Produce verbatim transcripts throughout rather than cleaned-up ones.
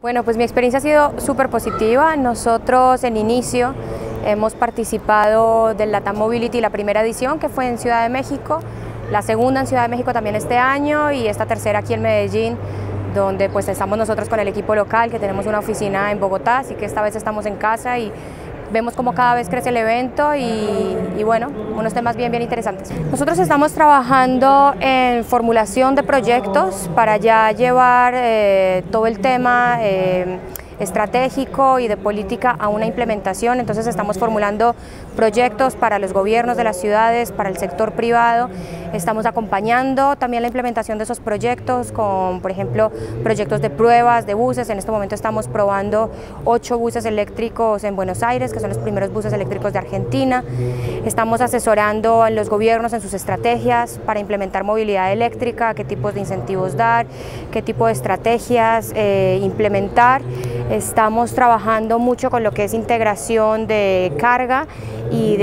Bueno, pues mi experiencia ha sido súper positiva. Nosotros en inicio hemos participado del LATAM Mobility, la primera edición que fue en Ciudad de México, la segunda en Ciudad de México también este año y esta tercera aquí en Medellín, donde pues estamos nosotros con el equipo local, que tenemos una oficina en Bogotá, así que esta vez estamos en casa y vemos cómo cada vez crece el evento y, y bueno, unos temas bien, bien interesantes. Nosotros estamos trabajando en formulación de proyectos para ya llevar eh, todo el tema eh, estratégico y de política a una implementación. Entonces estamos formulando proyectos para los gobiernos de las ciudades, para el sector privado. Estamos acompañando también la implementación de esos proyectos con, por ejemplo, proyectos de pruebas de buses. En este momento estamos probando ocho buses eléctricos en Buenos Aires, que son los primeros buses eléctricos de Argentina. Estamos asesorando a los gobiernos en sus estrategias para implementar movilidad eléctrica, qué tipos de incentivos dar, qué tipo de estrategias eh, implementar. Estamos trabajando mucho con lo que es integración de carga y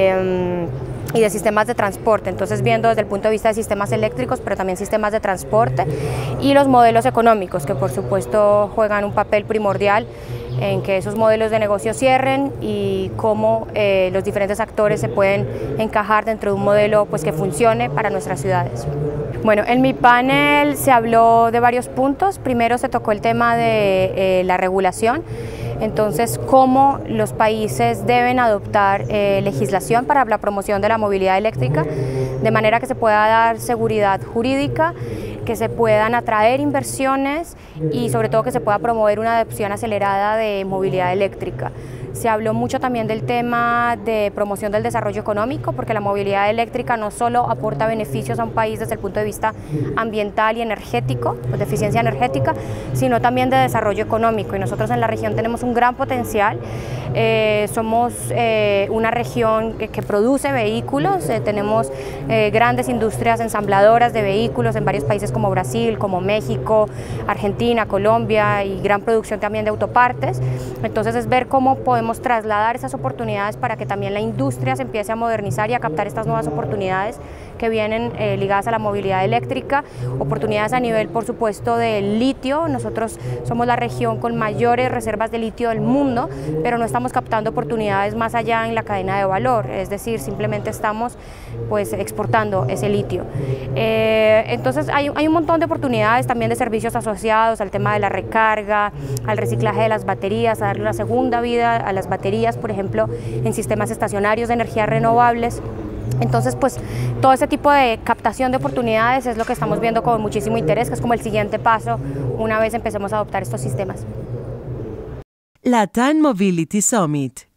de, um, y de sistemas de transporte, entonces viendo desde el punto de vista de sistemas eléctricos, pero también sistemas de transporte y los modelos económicos, que por supuesto juegan un papel primordial en que esos modelos de negocio cierren y cómo eh, los diferentes actores se pueden encajar dentro de un modelo pues, que funcione para nuestras ciudades. Bueno, en mi panel se habló de varios puntos. Primero se tocó el tema de eh, la regulación, entonces cómo los países deben adoptar eh, legislación para la promoción de la movilidad eléctrica, de manera que se pueda dar seguridad jurídica, que se puedan atraer inversiones y sobre todo que se pueda promover una adopción acelerada de movilidad eléctrica. Se habló mucho también del tema de promoción del desarrollo económico, porque la movilidad eléctrica no solo aporta beneficios a un país desde el punto de vista ambiental y energético, pues de eficiencia energética, sino también de desarrollo económico. Y nosotros en la región tenemos un gran potencial. Eh, somos eh, una región que, que produce vehículos, eh, tenemos eh, grandes industrias ensambladoras de vehículos en varios países como Brasil, como México, Argentina, Colombia y gran producción también de autopartes. Entonces es ver cómo podemos trasladar esas oportunidades para que también la industria se empiece a modernizar y a captar estas nuevas oportunidades que vienen eh, ligadas a la movilidad eléctrica, oportunidades a nivel por supuesto del litio. Nosotros somos la región con mayores reservas de litio del mundo, pero no estamos captando oportunidades más allá en la cadena de valor, es decir, simplemente estamos pues exportando ese litio. Eh, entonces hay, hay un montón de oportunidades también de servicios asociados al tema de la recarga, al reciclaje de las baterías, a darle una segunda vida a las baterías, por ejemplo, en sistemas estacionarios de energías renovables. Entonces, pues, todo ese tipo de captación de oportunidades es lo que estamos viendo con muchísimo interés, que es como el siguiente paso una vez empecemos a adoptar estos sistemas. LATAM Mobility Summit.